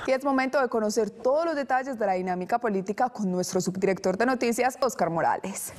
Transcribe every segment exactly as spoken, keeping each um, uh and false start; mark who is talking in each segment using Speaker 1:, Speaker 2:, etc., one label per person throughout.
Speaker 1: Y es momento de conocer todos los detalles de la dinámica política con nuestro subdirector de noticias, Óscar Morales.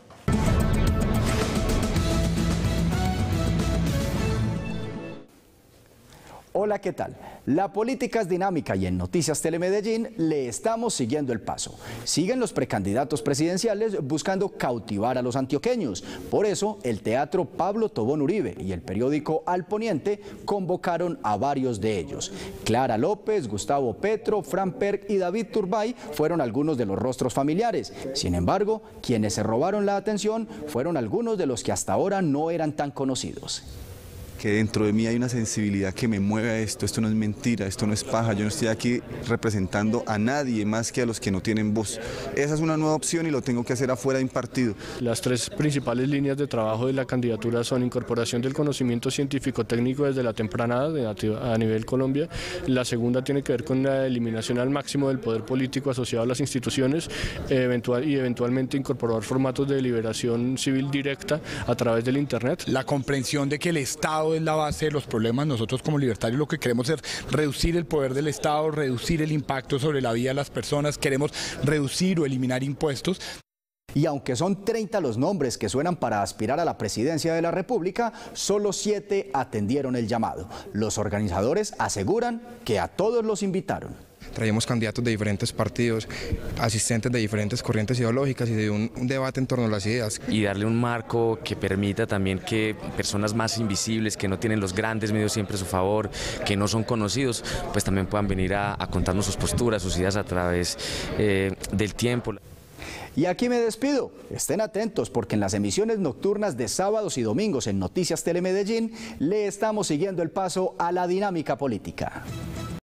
Speaker 2: Hola, ¿qué tal? La política es dinámica y en Noticias Telemedellín le estamos siguiendo el paso. Siguen los precandidatos presidenciales buscando cautivar a los antioqueños. Por eso, el Teatro Pablo Tobón Uribe y el periódico Al Poniente convocaron a varios de ellos. Clara López, Gustavo Petro, Fran Perc y David Turbay fueron algunos de los rostros familiares. Sin embargo, quienes se robaron la atención fueron algunos de los que hasta ahora no eran tan conocidos.
Speaker 3: Que dentro de mí hay una sensibilidad que me mueve a esto, esto no es mentira, esto no es paja, yo no estoy aquí representando a nadie más que a los que no tienen voz. Esa es una nueva opción y lo tengo que hacer afuera de un partido.
Speaker 4: Las tres principales líneas de trabajo de la candidatura son incorporación del conocimiento científico-técnico desde la temprana edad a nivel Colombia. La segunda tiene que ver con la eliminación al máximo del poder político asociado a las instituciones eventual, y eventualmente incorporar formatos de deliberación civil directa a través del Internet.
Speaker 5: La comprensión de que el Estado es la base de los problemas. Nosotros como libertarios lo que queremos es reducir el poder del Estado, reducir el impacto sobre la vida de las personas, queremos reducir o eliminar impuestos.
Speaker 2: Y aunque son treinta los nombres que suenan para aspirar a la presidencia de la República, solo siete atendieron el llamado. Los organizadores aseguran que a todos los invitaron.
Speaker 6: Traíamos candidatos de diferentes partidos, asistentes de diferentes corrientes ideológicas y de un, un debate en torno a las ideas.
Speaker 7: Y darle un marco que permita también que personas más invisibles, que no tienen los grandes medios siempre a su favor, que no son conocidos, pues también puedan venir a, a contarnos sus posturas, sus ideas a través eh, del tiempo.
Speaker 2: Y aquí me despido. Estén atentos porque en las emisiones nocturnas de sábados y domingos en Noticias Telemedellín le estamos siguiendo el paso a la dinámica política.